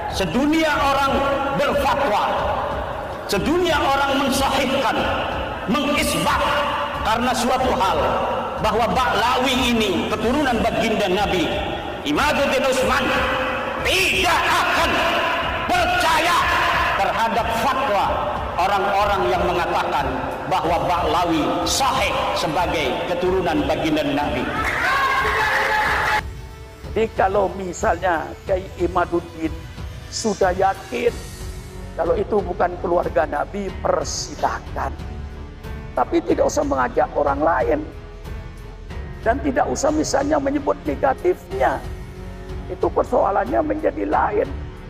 Sedunia orang berfatwa, sedunia orang mensahihkan, mengisbat karena suatu hal bahwa Ba'lawi ini keturunan baginda Nabi Imaduddin Utsman tidak akan percaya terhadap fatwa orang-orang yang mengatakan bahwa Ba'lawi sahih sebagai keturunan baginda Nabi. Jadi kalau misalnya Kiai Imaduddin sudah yakin kalau itu bukan keluarga Nabi, persilahkan. Tapi tidak usah mengajak orang lain. Dan tidak usah misalnya menyebut negatifnya. Itu persoalannya menjadi lain.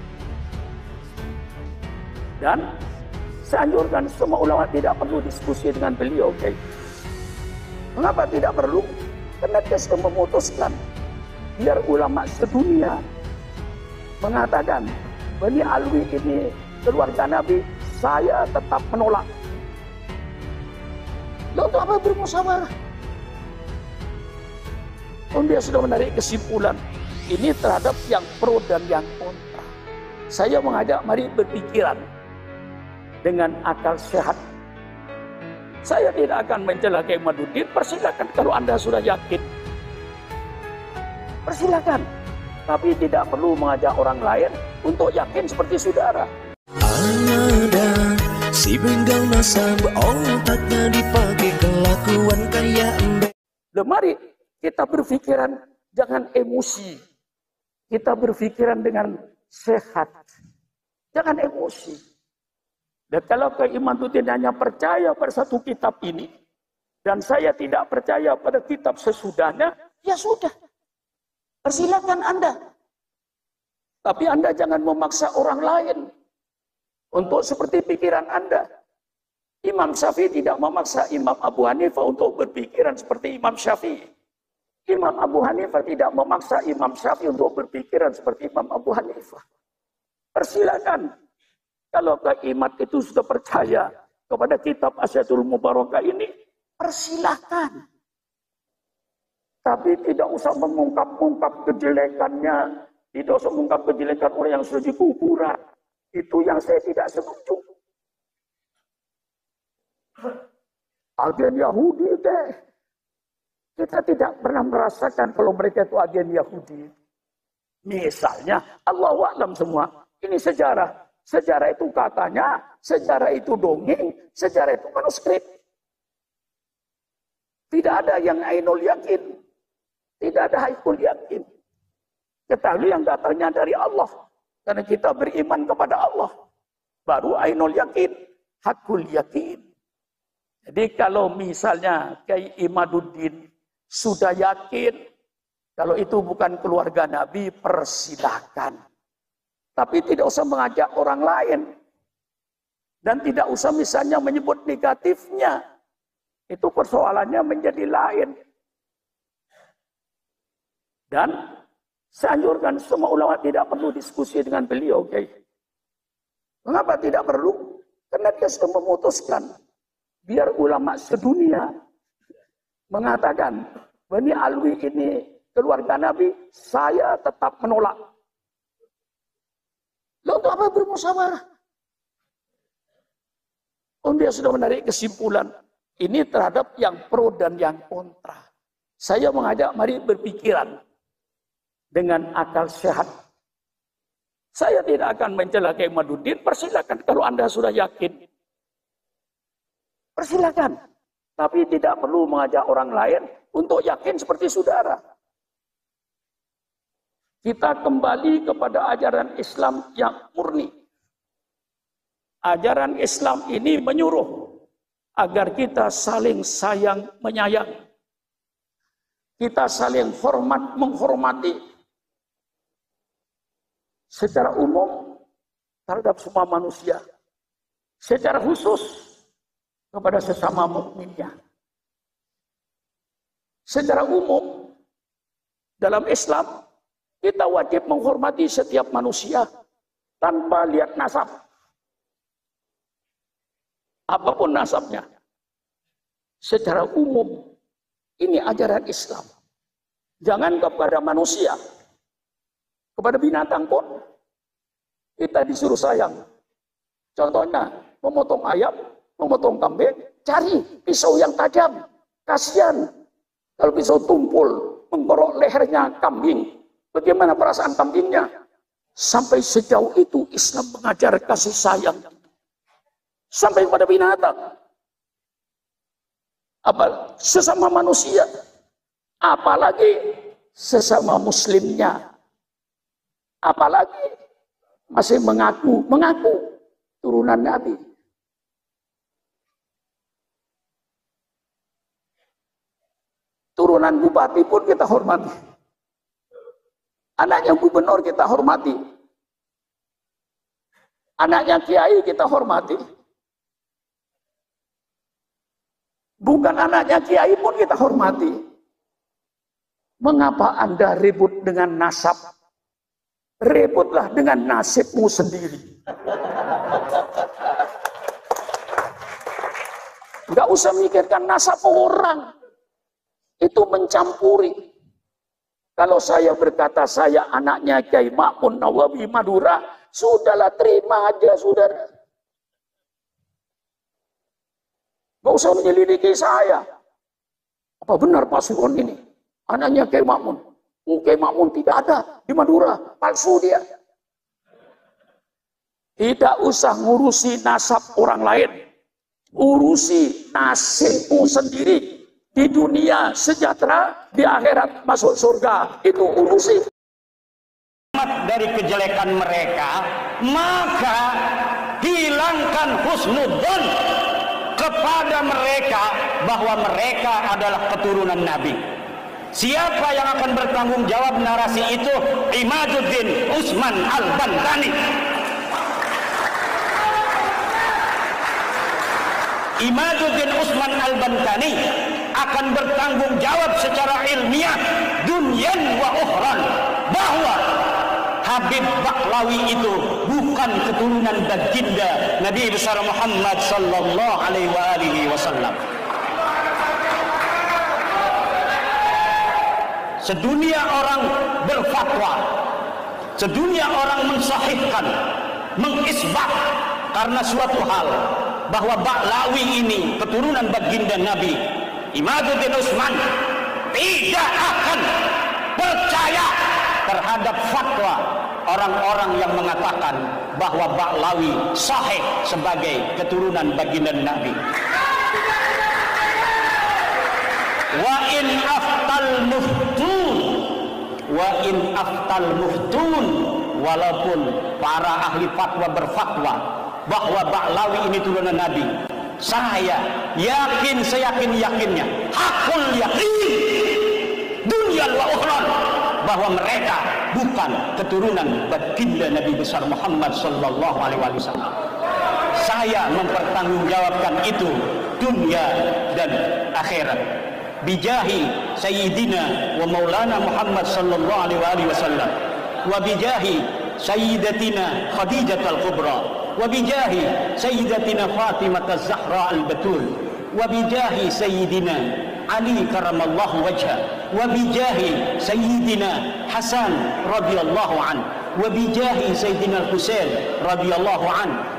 Dan saya anjurkan semua ulama tidak perlu diskusi dengan beliau. Okay? Mengapa tidak perlu? Karena dia sudah memutuskan. Biar ulama sedunia mengatakan, Bani Alwi ini keluarga Nabi, saya tetap menolak. Lalu untuk apa bermusyawarah? Dia sudah menarik kesimpulan ini terhadap yang pro dan yang kontra. Saya mengajak mari berpikiran dengan akal sehat. Saya tidak akan mencela Kiai Imaduddin, persilakan kalau Anda sudah yakin. Persilakan. Tapi tidak perlu mengajak orang lain untuk yakin seperti saudara. Ada si benggal nasab otaknya dipakai kelakuan kayak embe. Mari kita berpikiran jangan emosi. Kita berpikiran dengan sehat. Jangan emosi. Dan kalau Kiai Imaduddin hanya percaya pada satu kitab ini dan saya tidak percaya pada kitab sesudahnya, ya sudah. Persilakan Anda. Tapi Anda jangan memaksa orang lain untuk seperti pikiran Anda. Imam Syafi'i tidak memaksa Imam Abu Hanifah untuk berpikiran seperti Imam Syafi'i. Imam Abu Hanifah tidak memaksa Imam Syafi'i untuk berpikiran seperti Imam Abu Hanifah. Persilakan. Kalau Kiai Imad itu sudah percaya kepada kitab Asyatul Mubarakah ini, persilakan. Tapi tidak usah mengungkap-ungkap kejelekannya. Tidak usah mengungkap kejelekan orang yang sudah dikuburan. Itu yang saya tidak setuju. Agen Yahudi deh. Kita tidak pernah merasakan kalau mereka itu agen Yahudi. Misalnya, Allahu a'lam semua. Ini sejarah. Sejarah itu katanya, sejarah itu dongeng, sejarah itu manuskrip. Tidak ada yang ainul yakin. Tidak ada haikul yakin. Ketahui yang datangnya dari Allah. Karena kita beriman kepada Allah. Baru ainul yakin. Hakul yakin. Jadi kalau misalnya Kiai Imaduddin sudah yakin kalau itu bukan keluarga Nabi, persilahkan. Tapi tidak usah mengajak orang lain. Dan tidak usah misalnya menyebut negatifnya. Itu persoalannya menjadi lain. Dan saya anjurkan semua ulama tidak perlu diskusi dengan beliau. Okay? Mengapa tidak perlu? Karena dia sudah memutuskan. Biar ulama sedunia mengatakan, Bani Alwi ini keluarga Nabi, saya tetap menolak. Lalu untuk apa bermusyawarah? Dia sudah menarik kesimpulan ini terhadap yang pro dan yang kontra. Saya mengajak mari berpikiran dengan akal sehat. Saya tidak akan mencela Kiai Imaduddin, persilakan kalau Anda sudah yakin. Persilakan. Tapi tidak perlu mengajak orang lain untuk yakin seperti saudara. Kita kembali kepada ajaran Islam yang murni. Ajaran Islam ini menyuruh agar kita saling sayang menyayang. Kita saling hormat menghormati. Secara umum terhadap semua manusia. Secara khusus kepada sesama mukminnya. Secara umum dalam Islam kita wajib menghormati setiap manusia tanpa lihat nasab. Apapun nasabnya. Secara umum ini ajaran Islam. Jangan kepada manusia. Kepada binatang pun. kita disuruh sayang. Contohnya, memotong ayam, memotong kambing, cari pisau yang tajam. Kasihan kalau pisau tumpul, mengorok lehernya kambing. Bagaimana perasaan kambingnya? Sampai sejauh itu Islam mengajar kasih sayang. Sampai kepada binatang. Sesama manusia. Apalagi sesama muslimnya. Apalagi masih mengaku turunan Nabi. Turunan bupati pun kita hormati. Anaknya gubernur kita hormati. Anaknya kiai kita hormati. Bukan anaknya kiai pun kita hormati. Mengapa Anda ribut dengan nasab? Ributlah dengan nasibmu sendiri. Enggak usah mikirkan nasab orang. Itu mencampuri. Kalau saya berkata saya anaknya Kiai Ma'mun Nawawi Madura, sudahlah terima aja saudara. Enggak usah menyelidiki saya. Apa benar Pak Suron ini anaknya Kiai Ma'mun? Kiai Ma'mun tidak ada di Madura, palsu dia. Tidak usah ngurusi nasab orang lain. Urusi nasibmu sendiri. Di dunia sejahtera, di akhirat masuk surga. Itu urusi. Dari kejelekan mereka, maka hilangkan husnudzon kepada mereka bahwa mereka adalah keturunan Nabi. Siapa yang akan bertanggung jawab narasi itu? Imaduddin Usman Al-Bantani. Imaduddin Usman Al-Bantani akan bertanggung jawab secara ilmiah dunyan wa ukhran bahwa Habib Baklawi itu bukan keturunan baginda Nabi besar Muhammad sallallahu alaihi wasallam. Sedunia orang berfatwa, sedunia orang mensahihkan, mengisbat karena suatu hal bahwa Baklawi ini keturunan baginda Nabi. Imaduddin Usman tidak akan percaya terhadap fatwa orang-orang yang mengatakan bahwa Baklawi sahih sebagai keturunan baginda Nabi. Wa in aftal muftun, walaupun para ahli fatwa berfatwa bahwa Baklawi ini turunan Nabi, saya yakin, seyakin-yakinnya, hakul yakin, dunia wa ukhran, bahwa mereka bukan keturunan baginda Nabi besar Muhammad sallallahu alaihi wasallam. Saya mempertanggungjawabkan itu dunia dan akhirat. Bijahi Sayyidina wa Maulana Muhammad sallallahu alaihi wasallam, wa bijahi Sayyidatina Khadijah al-Kubra, wa bijahi Sayyidatina Fatimah az-Zahra al-Batul, wa bijahi Sayyidina Ali karamallahu wajha, wa bijahi Sayyidina Hasan radhiyallahu an, wa bijahi Sayyidina Husain radhiyallahu an,